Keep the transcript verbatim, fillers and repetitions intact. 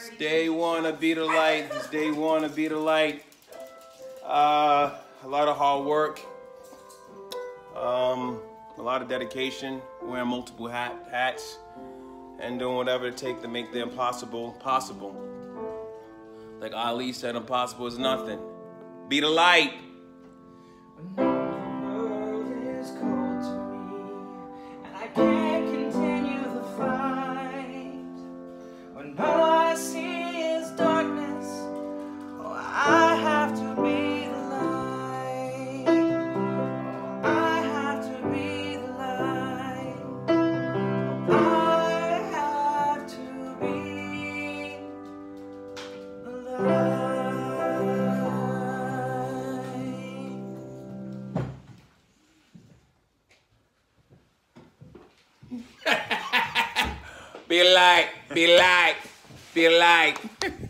It's day one of Bethelight. It's day one of Bethelight. Uh, a lot of hard work. Um, a lot of dedication. Wearing multiple hat, hats. And doing whatever it takes to make the impossible possible. Like Ali said, impossible is nothing. Bethelight. When the world is cold to me and I can't continue the fight, when all I see is darkness, oh, I have to be the light. Oh, I have to be the light. Oh, I have to be the light. Be light, be light, be light.